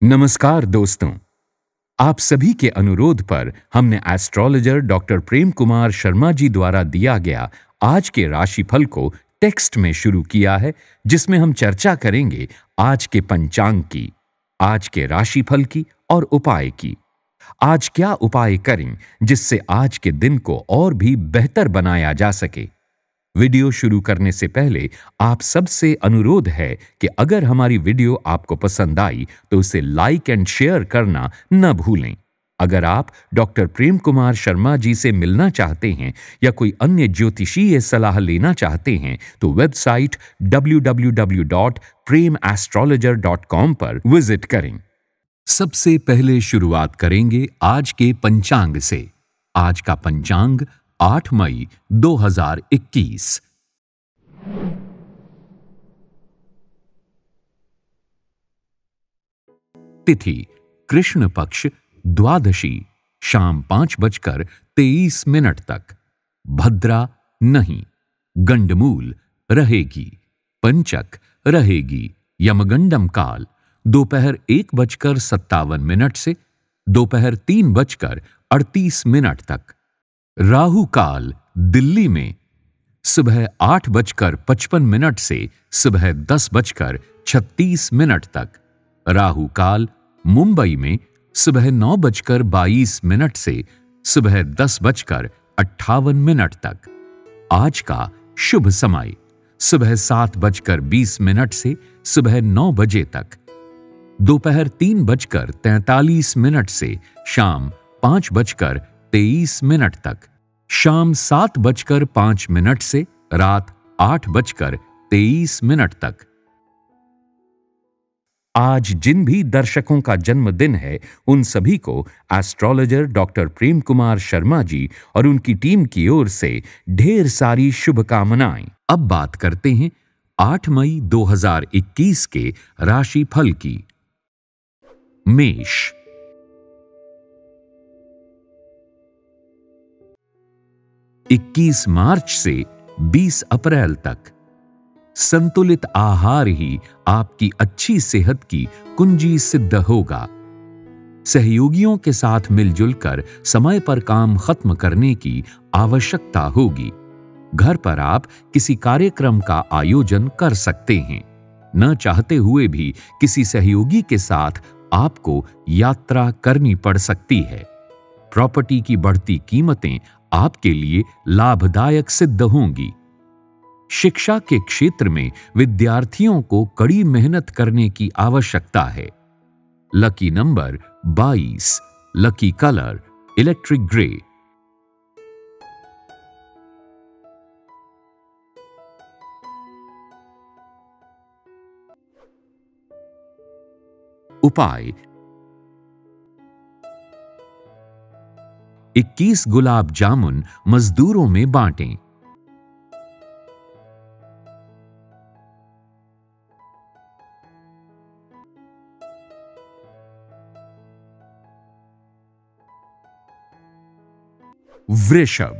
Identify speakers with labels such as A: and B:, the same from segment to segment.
A: नमस्कार दोस्तों, आप सभी के अनुरोध पर हमने एस्ट्रोलॉजर डॉक्टर प्रेम कुमार शर्मा जी द्वारा दिया गया आज के राशिफल को टेक्स्ट में शुरू किया है, जिसमें हम चर्चा करेंगे आज के पंचांग की, आज के राशिफल की और उपाय की। आज क्या उपाय करें जिससे आज के दिन को और भी बेहतर बनाया जा सके। वीडियो शुरू करने से पहले आप सबसे अनुरोध है कि अगर हमारी वीडियो आपको पसंद आई तो उसे लाइक एंड शेयर करना न भूलें। अगर आप डॉक्टर प्रेम कुमार शर्मा जी से मिलना चाहते हैं या कोई अन्य ज्योतिषीय सलाह लेना चाहते हैं तो वेबसाइट www.premastrologer.com पर विजिट करें। सबसे पहले शुरुआत करेंगे आज के पंचांग से। आज का पंचांग 8 मई 2021। तिथि कृष्ण पक्ष द्वादशी शाम 5:23 तक। भद्रा नहीं। गंडमूल रहेगी। पंचक रहेगी। यमगंडम काल दोपहर 1:57 से दोपहर 3:38 तक। राहु काल दिल्ली में सुबह 8:55 से सुबह 10:36 तक। राहु काल मुंबई में सुबह 9:22 से सुबह 10:58 तक। आज का शुभ समय सुबह 7:20 से सुबह 9 बजे तक। दोपहर 3:43 से शाम 5:23 तक। शाम 7:05 से रात 8:23 तक। आज जिन भी दर्शकों का जन्मदिन है उन सभी को एस्ट्रोलॉजर डॉक्टर प्रेम कुमार शर्मा जी और उनकी टीम की ओर से ढेर सारी शुभकामनाएं। अब बात करते हैं 8 मई 2021 के राशिफल की। मेष। 21 मार्च से 20 अप्रैल तक संतुलित आहार ही आपकी अच्छी सेहत की कुंजी सिद्ध होगा। सहयोगियों के साथ मिलजुल कर समय पर काम खत्म करने की आवश्यकता होगी। घर पर आप किसी कार्यक्रम का आयोजन कर सकते हैं। न चाहते हुए भी किसी सहयोगी के साथ आपको यात्रा करनी पड़ सकती है। प्रॉपर्टी की बढ़ती कीमतें आपके लिए लाभदायक सिद्ध होंगी। शिक्षा के क्षेत्र में विद्यार्थियों को कड़ी मेहनत करने की आवश्यकता है। Lucky number 22। Lucky colour electric grey. उपाय 21 गुलाब जामुन मजदूरों में बांटें। वृषभ।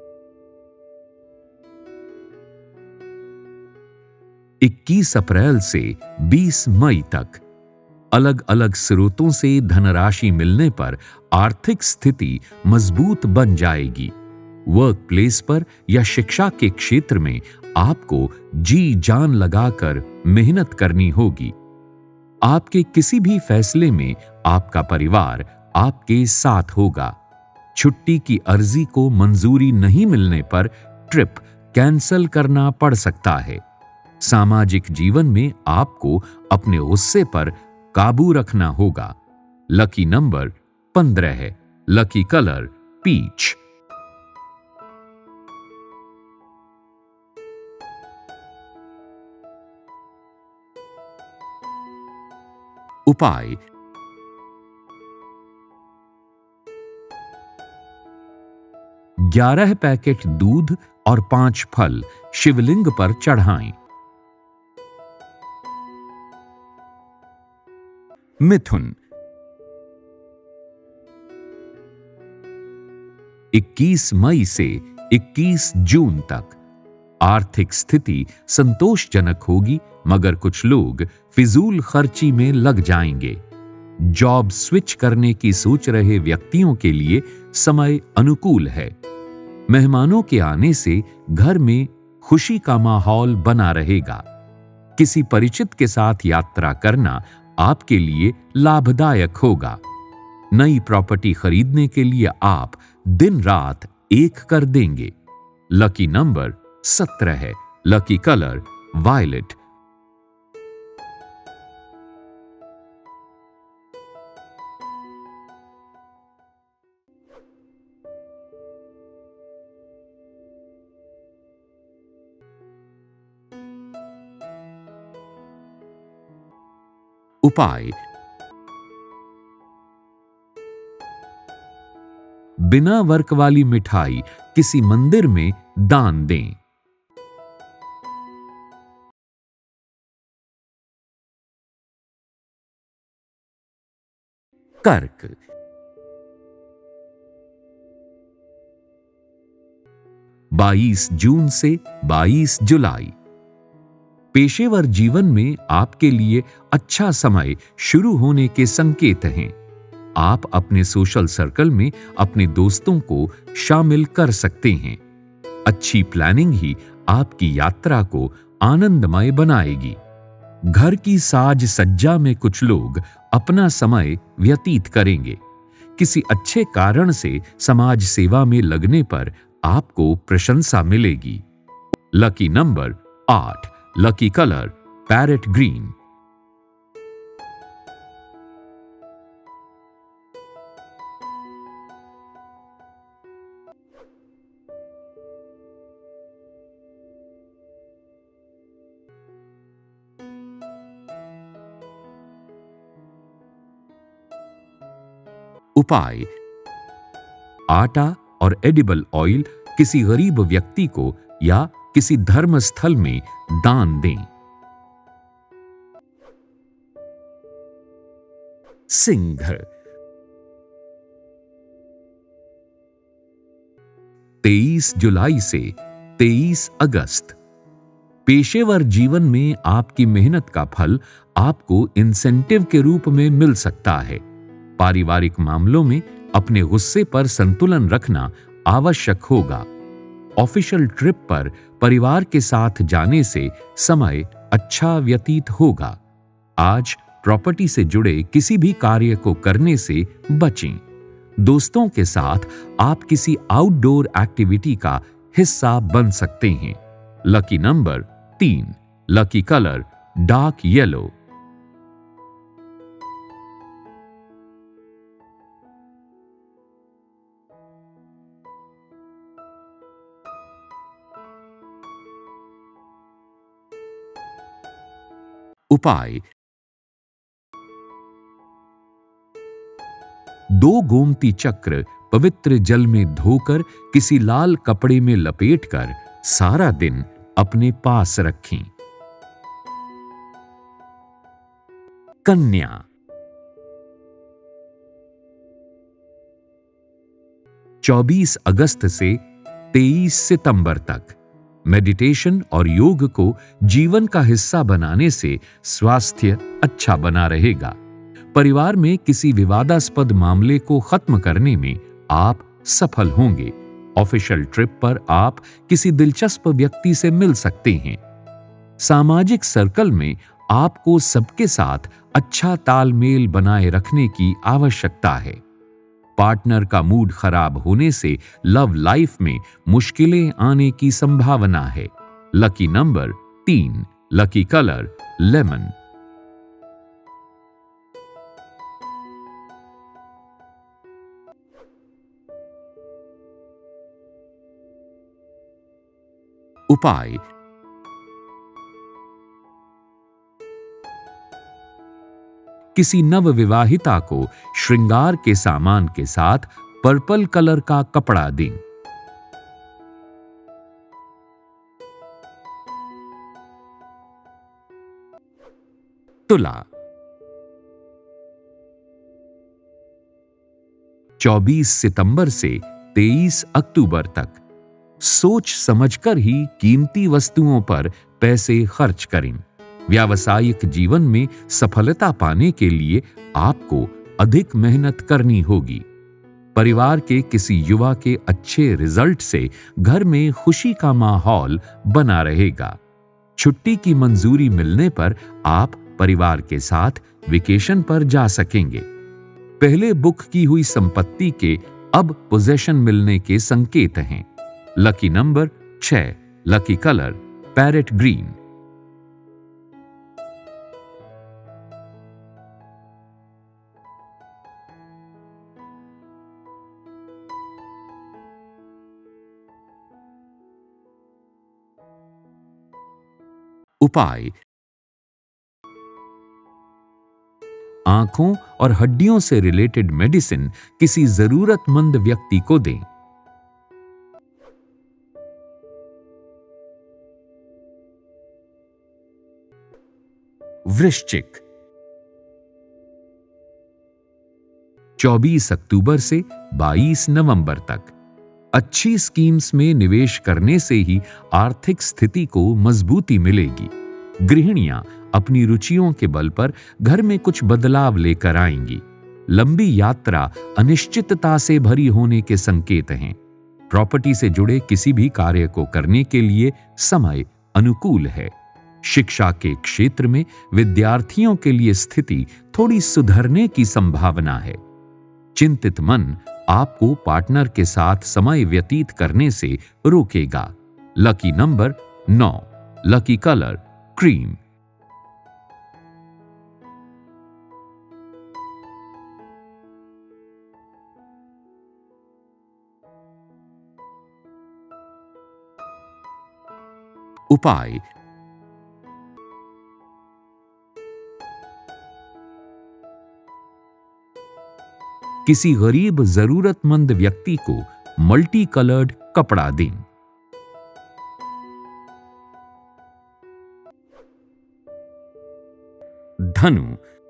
A: 21 अप्रैल से 20 मई तक अलग अलग स्रोतों से धनराशि मिलने पर आर्थिक स्थिति मजबूत बन जाएगी। वर्क प्लेस पर या शिक्षा के क्षेत्र में आपको जी जान लगाकर मेहनत करनी होगी। आपके किसी भी फैसले में आपका परिवार आपके साथ होगा। छुट्टी की अर्जी को मंजूरी नहीं मिलने पर ट्रिप कैंसल करना पड़ सकता है। सामाजिक जीवन में आपको अपने गुस्से पर काबू रखना होगा। लकी नंबर 15 है। Lucky colour peach. उपाय 11 पैकेट दूध और 5 फल शिवलिंग पर चढ़ाएं। मिथुन। 21 मई से 21 जून तक आर्थिक स्थिति संतोषजनक होगी, मगर कुछ लोग फिजूल खर्ची में लग जाएंगे। जॉब स्विच करने की सोच रहे व्यक्तियों के लिए समय अनुकूल है। मेहमानों के आने से घर में खुशी का माहौल बना रहेगा। किसी परिचित के साथ यात्रा करना आपके लिए लाभदायक होगा। नई प्रॉपर्टी खरीदने के लिए आप दिन रात एक कर देंगे। लकी नंबर 17 है। Lucky colour violet. उपाय: बिना वर्क वाली मिठाई किसी मंदिर में दान दें। कर्क: 22 जून से 22 जुलाई। पेशेवर जीवन में आपके लिए अच्छा समय शुरू होने के संकेत हैं। आप अपने सोशल सर्कल में अपने दोस्तों को शामिल कर सकते हैं। अच्छी प्लानिंग ही आपकी यात्रा को आनंदमय बनाएगी। घर की साज सज्जा में कुछ लोग अपना समय व्यतीत करेंगे। किसी अच्छे कारण से समाज सेवा में लगने पर आपको प्रशंसा मिलेगी। Lucky number 8। Lucky colour parrot green. उपाय: आटा और एडिबल ऑयल किसी गरीब व्यक्ति को या किसी धर्म स्थल में दान दें। सिंह: 23 जुलाई से 23 अगस्त। पेशेवर जीवन में आपकी मेहनत का फल आपको इंसेंटिव के रूप में मिल सकता है। पारिवारिक मामलों में अपने गुस्से पर संतुलन रखना आवश्यक होगा। ऑफिशियल ट्रिप पर परिवार के साथ जाने से समय अच्छा व्यतीत होगा। आज प्रॉपर्टी से जुड़े किसी भी कार्य को करने से बचें। दोस्तों के साथ आप किसी आउटडोर एक्टिविटी का हिस्सा बन सकते हैं। Lucky number 3। Lucky colour dark yellow. उपाय: 2 गोमती चक्र पवित्र जल में धोकर किसी लाल कपड़े में लपेटकर सारा दिन अपने पास रखें। कन्या: 24 अगस्त से 23 सितंबर तक। मेडिटेशन और योग को जीवन का हिस्सा बनाने से स्वास्थ्य अच्छा बना रहेगा। परिवार में किसी विवादास्पद मामले को खत्म करने में आप सफल होंगे। ऑफिशियल ट्रिप पर आप किसी दिलचस्प व्यक्ति से मिल सकते हैं। सामाजिक सर्कल में आपको सबके साथ अच्छा तालमेल बनाए रखने की आवश्यकता है। पार्टनर का मूड खराब होने से लव लाइफ में मुश्किलें आने की संभावना है। Lucky number 3। Lucky colour lemon. उपाय: किसी नवविवाहिता को श्रृंगार के सामान के साथ पर्पल कलर का कपड़ा दें। तुला: 24 सितंबर से 23 अक्टूबर तक। सोच समझकर ही कीमती वस्तुओं पर पैसे खर्च करें। व्यावसायिक जीवन में सफलता पाने के लिए आपको अधिक मेहनत करनी होगी। परिवार के किसी युवा के अच्छे रिजल्ट से घर में खुशी का माहौल बना रहेगा। छुट्टी की मंजूरी मिलने पर आप परिवार के साथ वेकेशन पर जा सकेंगे। पहले बुक की हुई संपत्ति के अब पोजेशन मिलने के संकेत हैं। Lucky number 6, lucky colour parrot green. उपाय: आंखों और हड्डियों से रिलेटेड मेडिसिन किसी जरूरतमंद व्यक्ति को दें। वृश्चिक, 24 अक्टूबर से 22 नवंबर तक अच्छी स्कीम्स में निवेश करने से ही आर्थिक स्थिति को मजबूती मिलेगी। गृहिणियां अपनी रुचियों के बल पर घर में कुछ बदलाव लेकर आएंगी। लंबी यात्रा अनिश्चितता से भरी होने के संकेत हैं। प्रॉपर्टी से जुड़े किसी भी कार्य को करने के लिए समय अनुकूल है। शिक्षा के क्षेत्र में विद्यार्थियों के लिए स्थिति थोड़ी सुधरने की संभावना है। चिंतित मन आपको पार्टनर के साथ समय व्यतीत करने से रोकेगा। Lucky number 9, lucky colour cream. उपाय: किसी गरीब जरूरतमंद व्यक्ति को मल्टी कलर्ड कपड़ा दें। धनु,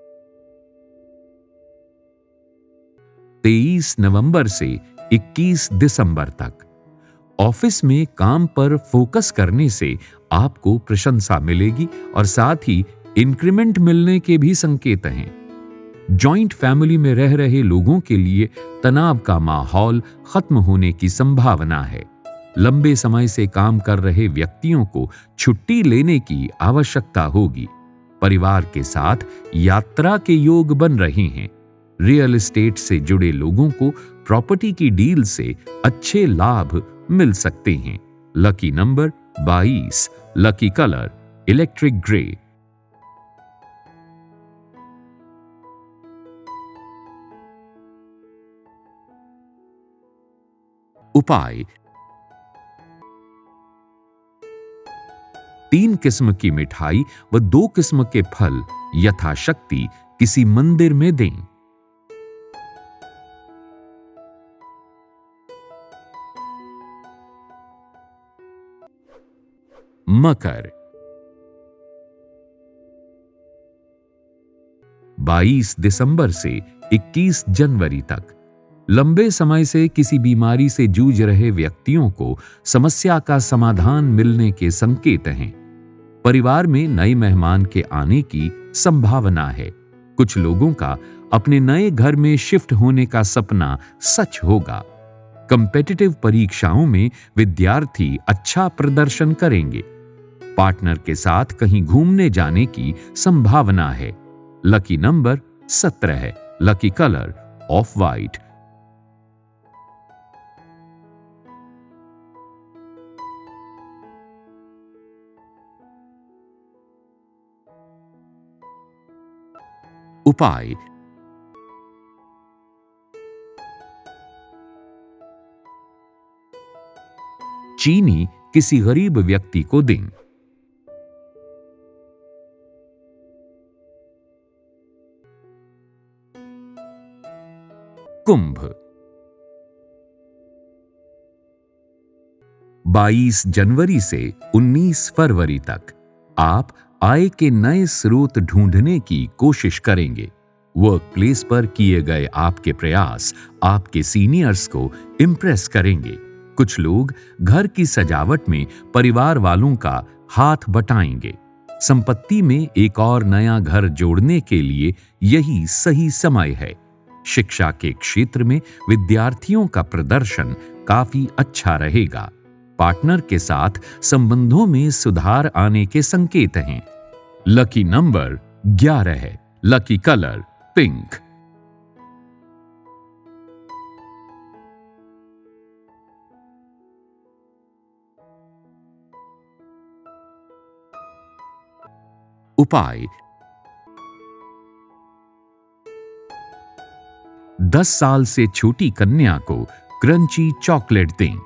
A: 23 नवंबर से 21 दिसंबर तक ऑफिस में काम पर फोकस करने से आपको प्रशंसा मिलेगी और साथ ही इंक्रीमेंट मिलने के भी संकेत हैं। जॉइंट फैमिली में रह रहे लोगों के लिए तनाव का माहौल खत्म होने की संभावना है। लंबे समय से काम कर रहे व्यक्तियों को छुट्टी लेने की आवश्यकता होगी। परिवार के साथ यात्रा के योग बन रहे हैं। रियल एस्टेट से जुड़े लोगों को प्रॉपर्टी की डील से अच्छे लाभ मिल सकते हैं। Lucky number 22, lucky colour electric grey. उपाय: 3 किस्म की मिठाई व 2 किस्म के फल यथाशक्ति किसी मंदिर में दें। मकर, 22 दिसंबर से 21 जनवरी तक लंबे समय से किसी बीमारी से जूझ रहे व्यक्तियों को समस्या का समाधान मिलने के संकेत हैं। परिवार में नए मेहमान के आने की संभावना है। कुछ लोगों का अपने नए घर में शिफ्ट होने का सपना सच होगा। कॉम्पिटिटिव परीक्षाओं में विद्यार्थी अच्छा प्रदर्शन करेंगे। पार्टनर के साथ कहीं घूमने जाने की संभावना है। लकी नंबर 17 है, लकी कलर ऑफ वाइट। उपाय: चीनी किसी गरीब व्यक्ति को दें। कुंभ, 22 जनवरी से 19 फरवरी तक आप आय के नए स्रोत ढूंढने की कोशिश करेंगे। वर्क प्लेस पर किए गए आपके प्रयास आपके सीनियर्स को इम्प्रेस करेंगे। कुछ लोग घर की सजावट में परिवार वालों का हाथ बटाएंगे। संपत्ति में एक और नया घर जोड़ने के लिए यही सही समय है। शिक्षा के क्षेत्र में विद्यार्थियों का प्रदर्शन काफी अच्छा रहेगा। पार्टनर के साथ संबंधों में सुधार आने के संकेत हैं। लकी नंबर 11 है। Lucky colour pink. उपाय: 10 साल से छोटी कन्या को क्रंची चॉकलेट दें।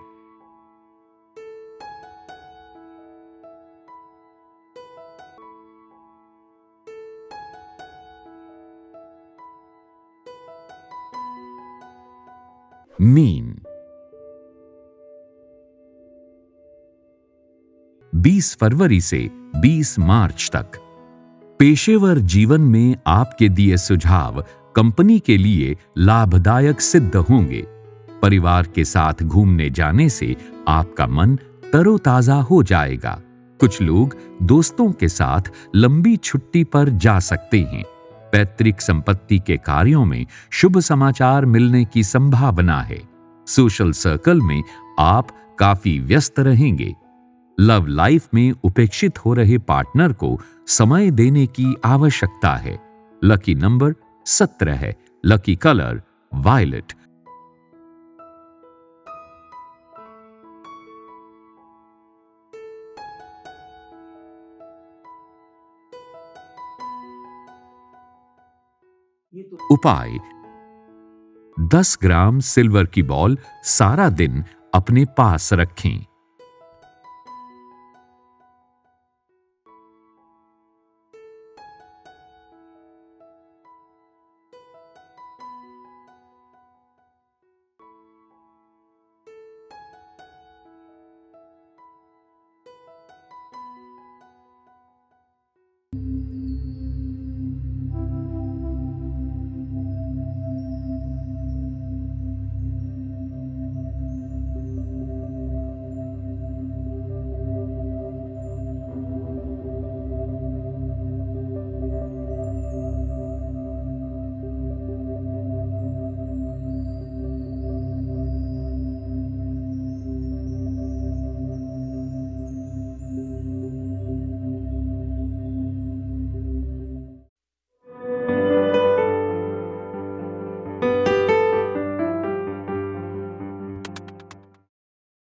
A: मीन: 20 फरवरी से 20 मार्च तक। पेशेवर जीवन में आपके दिए सुझाव कंपनी के लिए लाभदायक सिद्ध होंगे। परिवार के साथ घूमने जाने से आपका मन तरोताजा हो जाएगा। कुछ लोग दोस्तों के साथ लंबी छुट्टी पर जा सकते हैं। पैतृक संपत्ति के कार्यों में शुभ समाचार मिलने की संभावना है। सोशल सर्कल में आप काफी व्यस्त रहेंगे। लव लाइफ में उपेक्षित हो रहे पार्टनर को समय देने की आवश्यकता है। लकी नंबर 17 है। Lucky colour violet. उपाय: 10 ग्राम सिल्वर की बॉल सारा दिन अपने पास रखें।